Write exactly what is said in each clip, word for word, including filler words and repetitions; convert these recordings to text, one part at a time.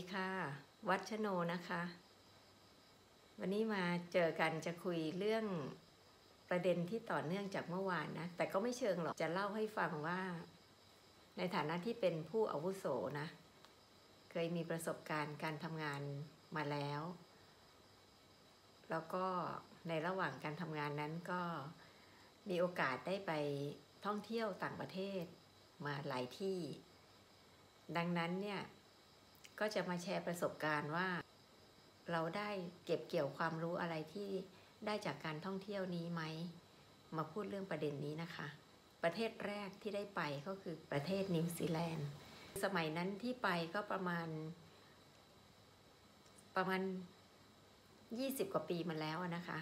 ค่ะวัชโนนะคะ วันนี้มาเจอกันจะคุยเรื่องประเด็นที่ต่อเนื่องจากเมื่อวานนะแต่ก็ไม่เชิงหรอกจะเล่าให้ฟังว่าในฐานะที่เป็นผู้อาวุโสนะเคยมีประสบการณ์การทำงานมาแล้วแล้วก็ในระหว่างการทำงานนั้นก็มีโอกาสได้ไปท่องเที่ยวต่างประเทศมาหลายที่ดังนั้นเนี่ยก็จะมาแชร์ประสบการณ์ว่าเราได้เก็บเกี่ยวความรู้อะไรที่ได้จากการท่องเที่ยวนี้ไหมมาพูดเรื่องประเด็นนี้นะคะประเทศแรกที่ได้ไปก็คือประเทศนิวซีแลนด์สมัยนั้นที่ไปก็ประมาณประมาณยี่สิบกว่าปีมาแล้วนะคะ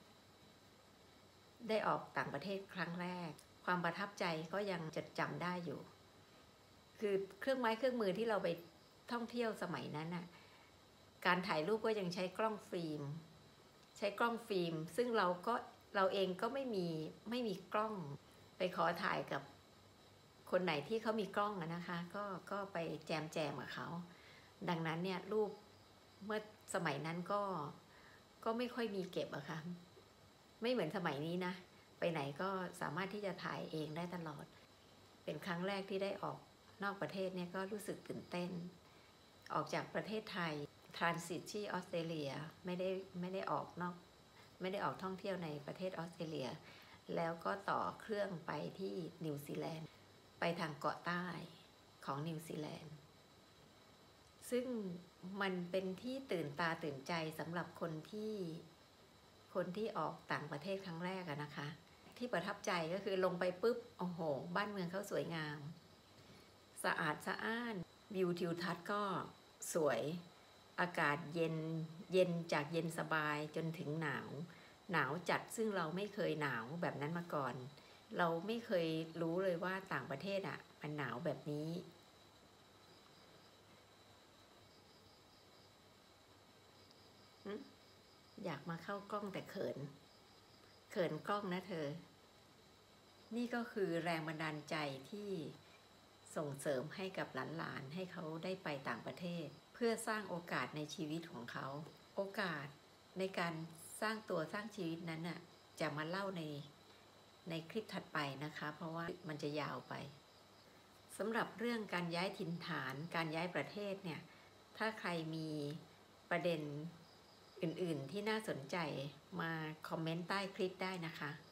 ได้ออกต่างประเทศครั้งแรกความประทับใจก็ยังจดจำได้อยู่คือเครื่องไม้เครื่องมือที่เราไปท่องเที่ยวสมัยนั้นน่ะการถ่ายรูปก็ยังใช้กล้องฟิล์มใช้กล้องฟิล์มซึ่งเราก็เราเองก็ไม่มีไม่มีกล้องไปขอถ่ายกับคนไหนที่เขามีกล้องนะคะก็ก็ไปแจมแจมกับเขาดังนั้นเนี่ยรูปเมื่อสมัยนั้นก็ก็ไม่ค่อยมีเก็บอะค่ะไม่เหมือนสมัยนี้นะไปไหนก็สามารถที่จะถ่ายเองได้ตลอดเป็นครั้งแรกที่ได้ออกนอกประเทศเนี่ยก็รู้สึกตื่นเต้นออกจากประเทศไทยทรานสิตที่ออสเตรเลียไม่ได้ไม่ได้ออกนอกไม่ได้ออกท่องเที่ยวในประเทศออสเตรเลียแล้วก็ต่อเครื่องไปที่นิวซีแลนด์ไปทางเกาะใต้ของนิวซีแลนด์ซึ่งมันเป็นที่ตื่นตาตื่นใจสำหรับคนที่คนที่ออกต่างประเทศครั้งแรกอะนะคะที่ประทับใจก็คือลงไปปุ๊บโอ้โหบ้านเมืองเขาสวยงามสะอาดสะอ้านวิวทิวทัศน์ก็สวยอากาศเย็นเย็นจากเย็นสบายจนถึงหนาวหนาวจัดซึ่งเราไม่เคยหนาวแบบนั้นมาก่อนเราไม่เคยรู้เลยว่าต่างประเทศอ่ะมันหนาวแบบนี้อยากมาเข้ากล้องแต่เขินเขินกล้องนะเธอนี่ก็คือแรงบันดาลใจที่ส่งเสริมให้กับหลานๆให้เขาได้ไปต่างประเทศเพื่อสร้างโอกาสในชีวิตของเขาโอกาสในการสร้างตัวสร้างชีวิตนั้นน่ะจะมาเล่าในในคลิปถัดไปนะคะเพราะว่ามันจะยาวไปสำหรับเรื่องการย้ายถิ่นฐานการย้ายประเทศเนี่ยถ้าใครมีประเด็นอื่นๆที่น่าสนใจมาคอมเมนต์ใต้คลิปได้นะคะ